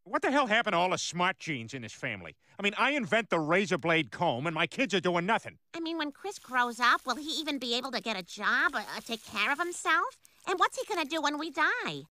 What the hell happened to all the smart genes in this family? I mean, I invent the razor blade comb, and my kids are doing nothing. I mean, when Chris grows up, will he even be able to get a job or take care of himself? And what's he gonna do when we die?